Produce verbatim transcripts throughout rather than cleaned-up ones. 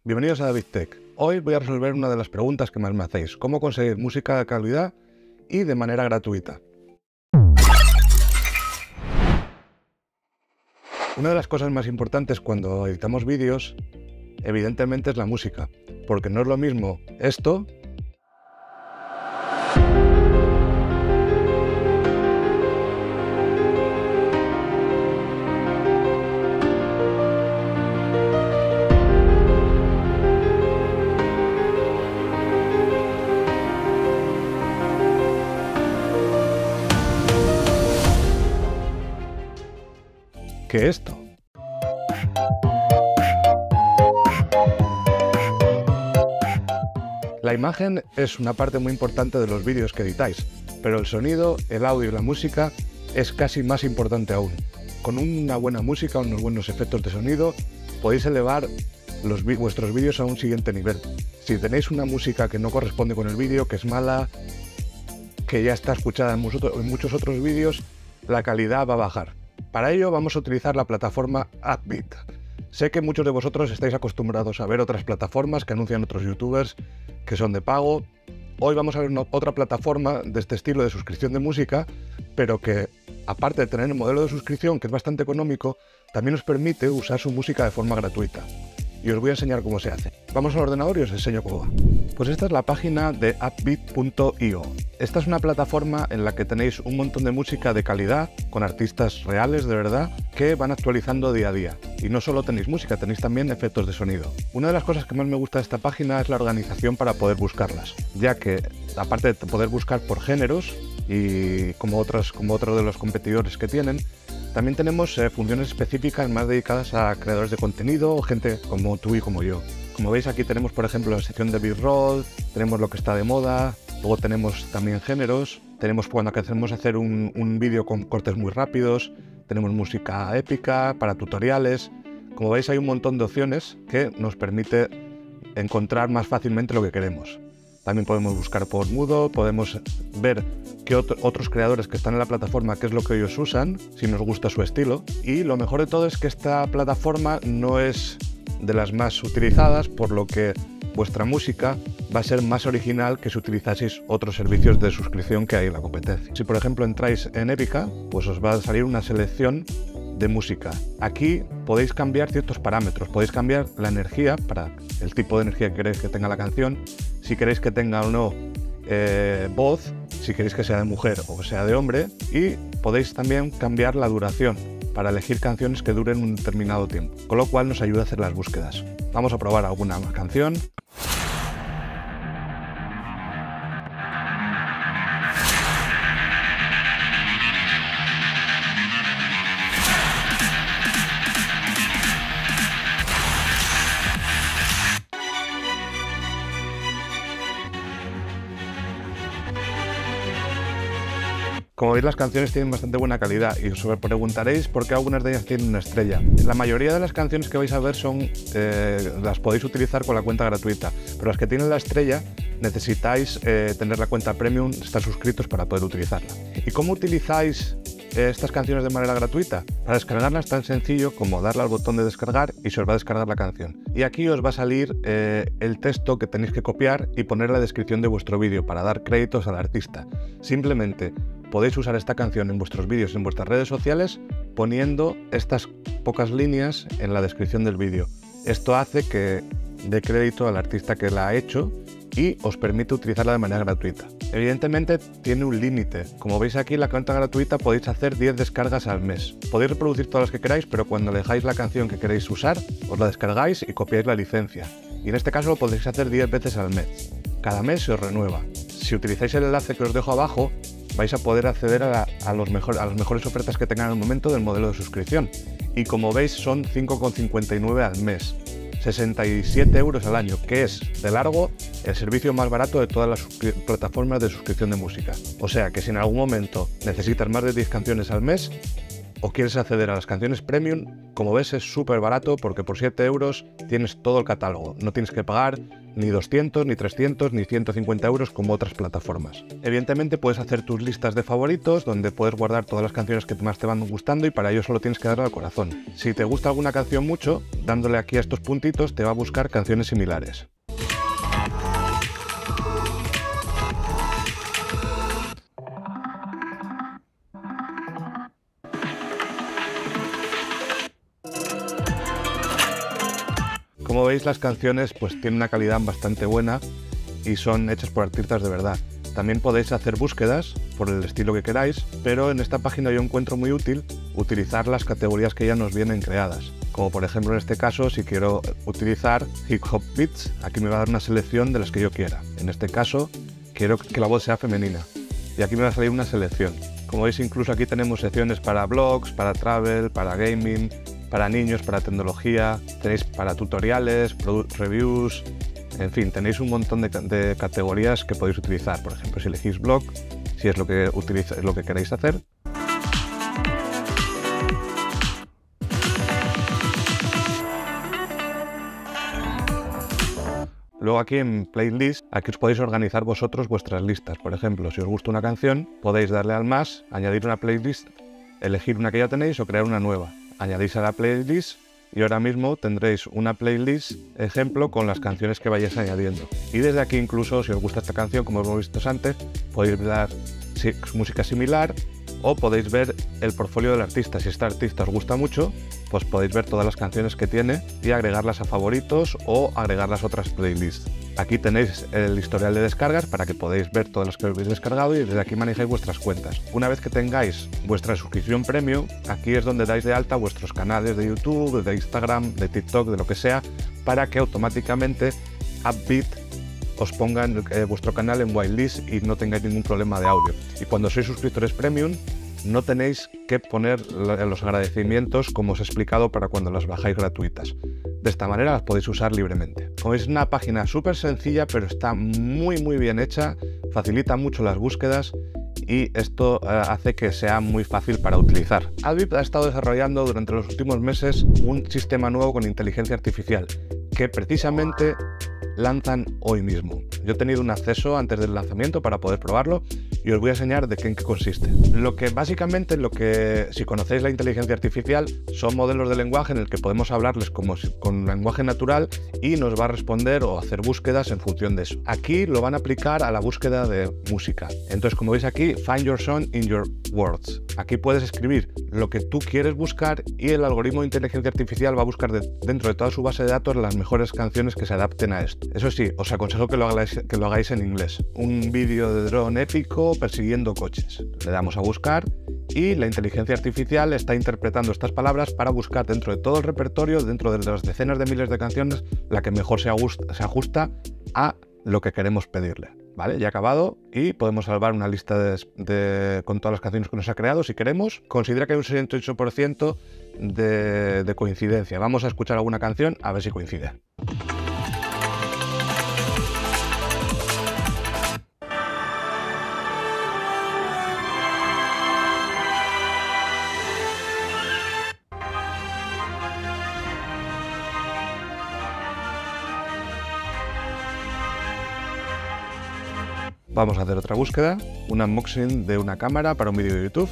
Bienvenidos a David Tech. Hoy voy a resolver una de las preguntas que más me hacéis: ¿cómo conseguir música de calidad y de manera gratuita? Una de las cosas más importantes cuando editamos vídeos, evidentemente, es la música, porque no es lo mismo esto que esto. La imagen es una parte muy importante de los vídeos que editáis, pero el sonido, el audio y la música es casi más importante aún. Con una buena música, unos buenos efectos de sonido, podéis elevar los, vuestros vídeos a un siguiente nivel. Si tenéis una música que no corresponde con el vídeo, que es mala, que ya está escuchada en muchos, en muchos otros vídeos, la calidad va a bajar. Para ello vamos a utilizar la plataforma Upbeat. Sé que muchos de vosotros estáis acostumbrados a ver otras plataformas que anuncian otros youtubers que son de pago. Hoy vamos a ver una, otra plataforma de este estilo de suscripción de música, pero que, aparte de tener el modelo de suscripción, que es bastante económico, también os permite usar su música de forma gratuita. Y os voy a enseñar cómo se hace. Vamos al ordenador y os enseño cómo va. Pues esta es la página de upbeat punto i o. Esta es una plataforma en la que tenéis un montón de música de calidad, con artistas reales de verdad, que van actualizando día a día. Y no solo tenéis música, tenéis también efectos de sonido. Una de las cosas que más me gusta de esta página es la organización para poder buscarlas, ya que, aparte de poder buscar por géneros, y como, otras, como otro de los competidores que tienen, también tenemos eh, funciones específicas más dedicadas a creadores de contenido o gente como tú y como yo. Como veis, aquí tenemos, por ejemplo, la sección de B-roll, tenemos lo que está de moda, luego tenemos también géneros, tenemos cuando queremos hacer un, un vídeo con cortes muy rápidos, tenemos música épica para tutoriales. Como veis, hay un montón de opciones que nos permite encontrar más fácilmente lo que queremos. También podemos buscar por Moodle, podemos ver qué otro, otros creadores que están en la plataforma, qué es lo que ellos usan, si nos gusta su estilo. Y lo mejor de todo es que esta plataforma no es de las más utilizadas, por lo que vuestra música va a ser más original que si utilizaseis otros servicios de suscripción que hay en la competencia. Si por ejemplo entráis en Epica, pues os va a salir una selección de música. Aquí podéis cambiar ciertos parámetros, podéis cambiar la energía para el tipo de energía que queréis que tenga la canción, si queréis que tenga o no eh, voz, si queréis que sea de mujer o que sea de hombre, y podéis también cambiar la duración para elegir canciones que duren un determinado tiempo, con lo cual nos ayuda a hacer las búsquedas. Vamos a probar alguna canción. Como veis, las canciones tienen bastante buena calidad y os preguntaréis por qué algunas de ellas tienen una estrella. La mayoría de las canciones que vais a ver son, eh, las podéis utilizar con la cuenta gratuita, pero las que tienen la estrella necesitáis eh, tener la cuenta premium, estar suscritos para poder utilizarla. ¿Y cómo utilizáis eh, estas canciones de manera gratuita? Para descargarlas es tan sencillo como darle al botón de descargar y se os va a descargar la canción. Y aquí os va a salir eh, el texto que tenéis que copiar y poner en la descripción de vuestro vídeo para dar créditos al artista. Simplemente podéis usar esta canción en vuestros vídeos, en vuestras redes sociales, poniendo estas pocas líneas en la descripción del vídeo. Esto hace que dé crédito al artista que la ha hecho y os permite utilizarla de manera gratuita. Evidentemente tiene un límite. Como veis aquí, la cuenta gratuita podéis hacer diez descargas al mes. Podéis reproducir todas las que queráis, pero cuando dejáis la canción que queréis usar, os la descargáis y copiáis la licencia. Y en este caso lo podéis hacer diez veces al mes. Cada mes se os renueva. Si utilizáis el enlace que os dejo abajo, vais a poder acceder a, la, a, los mejor, a las mejores ofertas que tengan en el momento del modelo de suscripción. Y como veis, son cinco con cincuenta y nueve al mes, sesenta y siete euros al año, que es, de largo, el servicio más barato de todas las plataformas de suscripción de música. O sea que si en algún momento necesitas más de diez canciones al mes, o quieres acceder a las canciones premium, como ves es súper barato porque por siete euros tienes todo el catálogo. No tienes que pagar ni doscientos, ni trescientos, ni ciento cincuenta euros como otras plataformas. Evidentemente puedes hacer tus listas de favoritos donde puedes guardar todas las canciones que más te van gustando y para ello solo tienes que darle al corazón. Si te gusta alguna canción mucho, dándole aquí a estos puntitos te va a buscar canciones similares. Como veis, las canciones pues tienen una calidad bastante buena y son hechas por artistas de verdad. También podéis hacer búsquedas por el estilo que queráis, pero en esta página yo encuentro muy útil utilizar las categorías que ya nos vienen creadas. Como por ejemplo en este caso, si quiero utilizar hip hop beats, aquí me va a dar una selección de las que yo quiera. En este caso, quiero que la voz sea femenina y aquí me va a salir una selección. Como veis, incluso aquí tenemos secciones para blogs, para travel, para gaming, para niños, para tecnología, tenéis para tutoriales, product reviews, en fin, tenéis un montón de, de categorías que podéis utilizar. Por ejemplo, si elegís blog, si es lo que, utiliza, es lo que queréis hacer. Luego aquí en Playlist, aquí os podéis organizar vosotros vuestras listas. Por ejemplo, si os gusta una canción, podéis darle al más, añadir una playlist, elegir una que ya tenéis o crear una nueva. Añadís a la playlist y ahora mismo tendréis una playlist ejemplo con las canciones que vayáis añadiendo. Y desde aquí incluso, si os gusta esta canción, como hemos visto antes, podéis dar música similar o podéis ver el portfolio del artista. Si este artista os gusta mucho, pues podéis ver todas las canciones que tiene y agregarlas a favoritos o agregarlas a otras playlists. Aquí tenéis el historial de descargas para que podáis ver todas las que habéis descargado y desde aquí manejáis vuestras cuentas. Una vez que tengáis vuestra suscripción premium, aquí es donde dais de alta vuestros canales de YouTube, de Instagram, de TikTok, de lo que sea, para que automáticamente Upbeat os pongan eh, vuestro canal en whitelist y no tengáis ningún problema de audio. Y cuando sois suscriptores premium, no tenéis que poner los agradecimientos como os he explicado para cuando las bajáis gratuitas. De esta manera las podéis usar libremente. Como veis, es una página súper sencilla, pero está muy muy bien hecha, facilita mucho las búsquedas y esto eh, hace que sea muy fácil para utilizar. Upbeat ha estado desarrollando durante los últimos meses un sistema nuevo con inteligencia artificial que precisamente lanzan hoy mismo. Yo he tenido un acceso antes del lanzamiento para poder probarlo y os voy a enseñar de qué, en qué consiste. Lo que básicamente, lo que si conocéis la inteligencia artificial, son modelos de lenguaje en el que podemos hablarles como si, con lenguaje natural y nos va a responder o hacer búsquedas en función de eso. Aquí lo van a aplicar a la búsqueda de música. Entonces, como veis aquí, find your song in your words. Aquí puedes escribir lo que tú quieres buscar y el algoritmo de inteligencia artificial va a buscar de, dentro de toda su base de datos las mejores canciones que se adapten a esto. Eso sí, os aconsejo que lo hagáis, que lo hagáis en inglés. Un vídeo de dron épico persiguiendo coches. Le damos a buscar y la inteligencia artificial está interpretando estas palabras para buscar dentro de todo el repertorio, dentro de las decenas de miles de canciones, la que mejor se ajusta, se ajusta a lo que queremos pedirle. Vale, ya he acabado y podemos salvar una lista de, de, con todas las canciones que nos ha creado si queremos. Considera que hay un sesenta y ocho por ciento de, de coincidencia. Vamos a escuchar alguna canción a ver si coincide. Vamos a hacer otra búsqueda, un unboxing de una cámara para un vídeo de YouTube.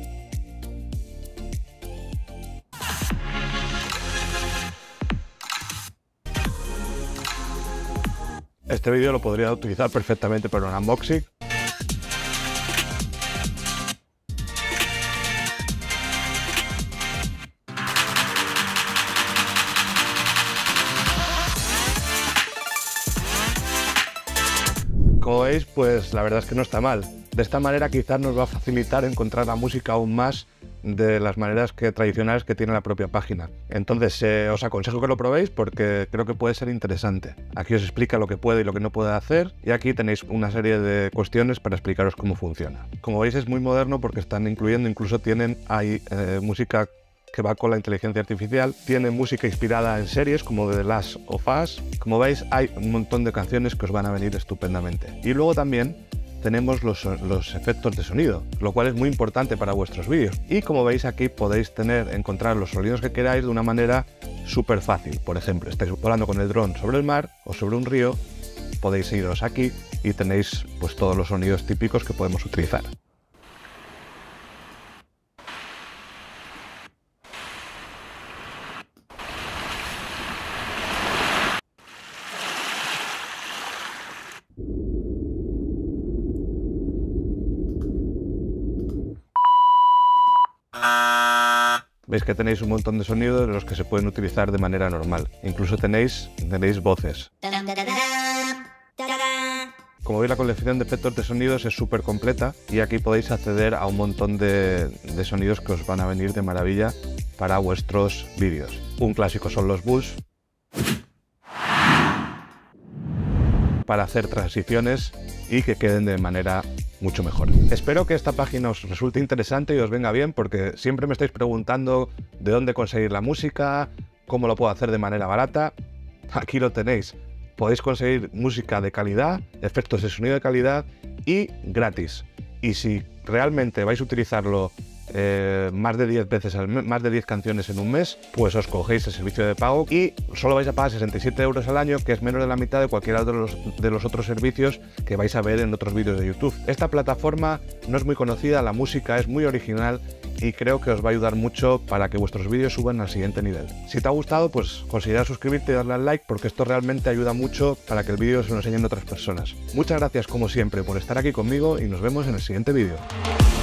Este vídeo lo podría utilizar perfectamente para un unboxing. Como veis, pues la verdad es que no está mal. De esta manera quizás nos va a facilitar encontrar la música aún más de las maneras que, tradicionales que tiene la propia página. Entonces eh, os aconsejo que lo probéis porque creo que puede ser interesante. Aquí os explica lo que puede y lo que no puede hacer y aquí tenéis una serie de cuestiones para explicaros cómo funciona. Como veis, es muy moderno porque están incluyendo, incluso tienen ahí eh, música que va con la inteligencia artificial, tiene música inspirada en series como The Last of Us. Como veis, hay un montón de canciones que os van a venir estupendamente. Y luego también tenemos los, los efectos de sonido, lo cual es muy importante para vuestros vídeos. Y como veis aquí podéis tener, encontrar los sonidos que queráis de una manera súper fácil. Por ejemplo, estáis volando con el dron sobre el mar o sobre un río, podéis iros aquí y tenéis pues todos los sonidos típicos que podemos utilizar. Veis que tenéis un montón de sonidos de los que se pueden utilizar de manera normal. Incluso tenéis, tenéis voces. Como veis, la colección de efectos de sonidos es súper completa y aquí podéis acceder a un montón de, de sonidos que os van a venir de maravilla para vuestros vídeos. Un clásico son los bus, para hacer transiciones y que queden de manera mucho mejor. Espero que esta página os resulte interesante y os venga bien, porque siempre me estáis preguntando de dónde conseguir la música, cómo lo puedo hacer de manera barata. Aquí lo tenéis. Podéis conseguir música de calidad, efectos de sonido de calidad y gratis. Y si realmente vais a utilizarlo eh, más de diez veces, al mes, más de diez canciones en un mes, pues os cogéis el servicio de pago y solo vais a pagar sesenta y siete euros al año, que es menos de la mitad de cualquiera de los, de los otros servicios que vais a ver en otros vídeos de YouTube. Esta plataforma no es muy conocida, la música es muy original y creo que os va a ayudar mucho para que vuestros vídeos suban al siguiente nivel. Si te ha gustado, pues considera suscribirte y darle al like, porque esto realmente ayuda mucho para que el vídeo se lo enseñen a otras personas. Muchas gracias como siempre por estar aquí conmigo y nos vemos en el siguiente vídeo.